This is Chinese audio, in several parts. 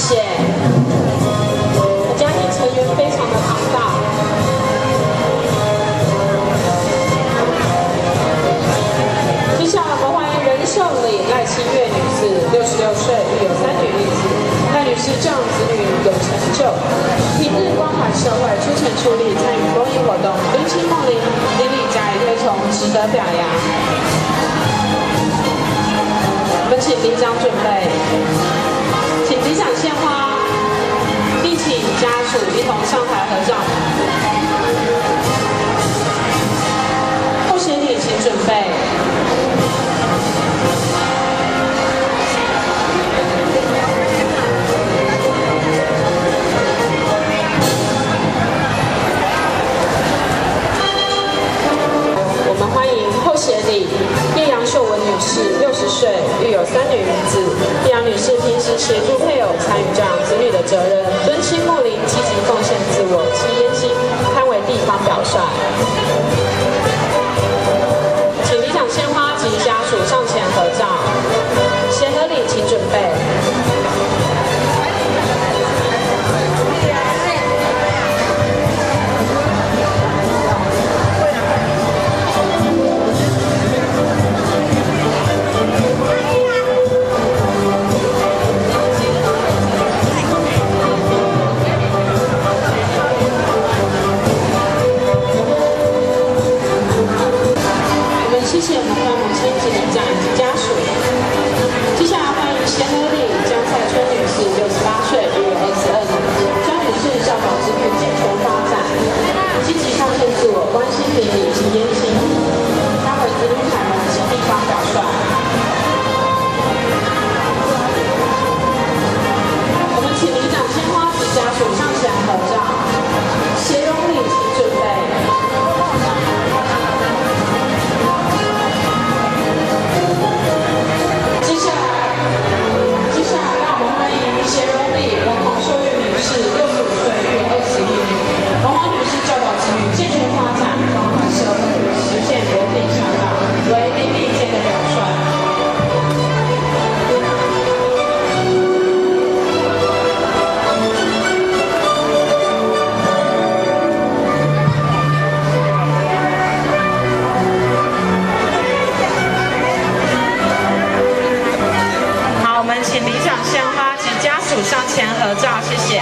谢。家庭成员非常的庞大。接下来我们欢迎仁寿里赖清月女士，66岁，育有3女一子。赖女士教养子女有成就，平日关怀社会，出钱出力参与公益活动，敦亲睦邻，邻里加以推崇，值得表扬。我们请领奖准备，请理想鲜花，并请家属一同上台合照。后协理请准备。我们欢迎后协理叶杨秀文女士，60岁，育有3女一子。叶杨女士平时协助配偶参与教养子女的责任，敦亲睦邻，积极奉献自我，其言行堪为地方表率。请理想鲜花及家属上前合照，协和礼请准备。谢谢我们父母亲及领奖以及家属。接下来欢迎协和里江菜春女士，68岁，育有22女。江女士教导子女健全发展，积极奉献自我，关心邻里及言行，她为子女楷模及地方表率。我们请领奖鲜花及家属上前合照，协荣礼请准备。协荣礼王黄秀玉女士，65岁，育有21女。王黄女士教导子女健全发展，关怀社会，实现人民向上，为邻里间的表率。好，我们请理想鲜花及家属上前合照，谢谢。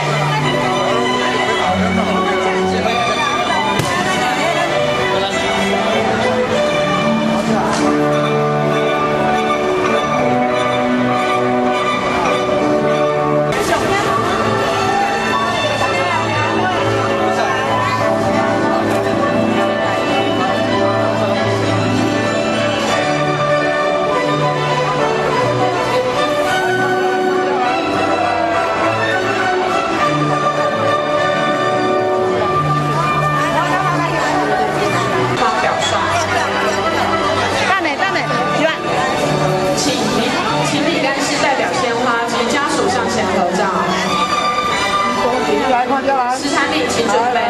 十产品请准备。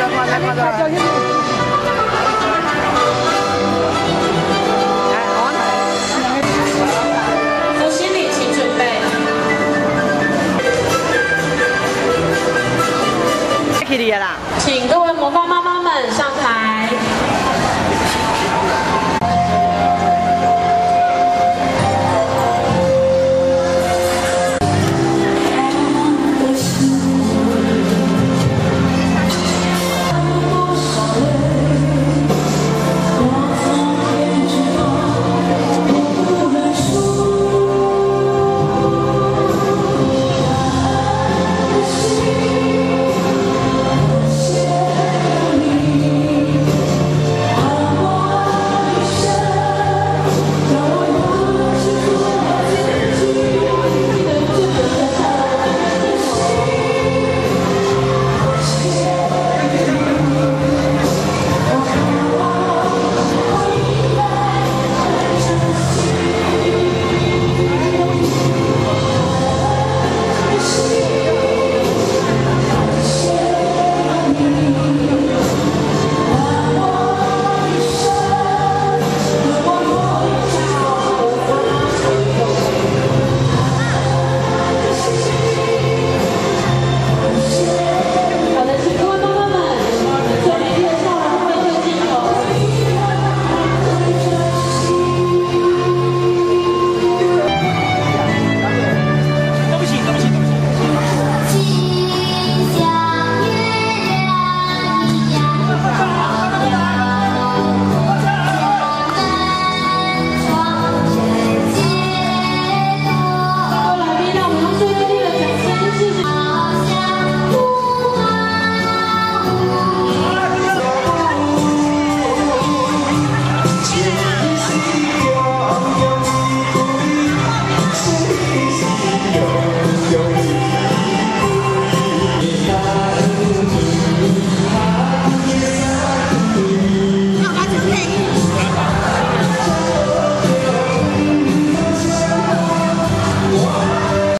副经理请准备。请各位模范妈妈们上台。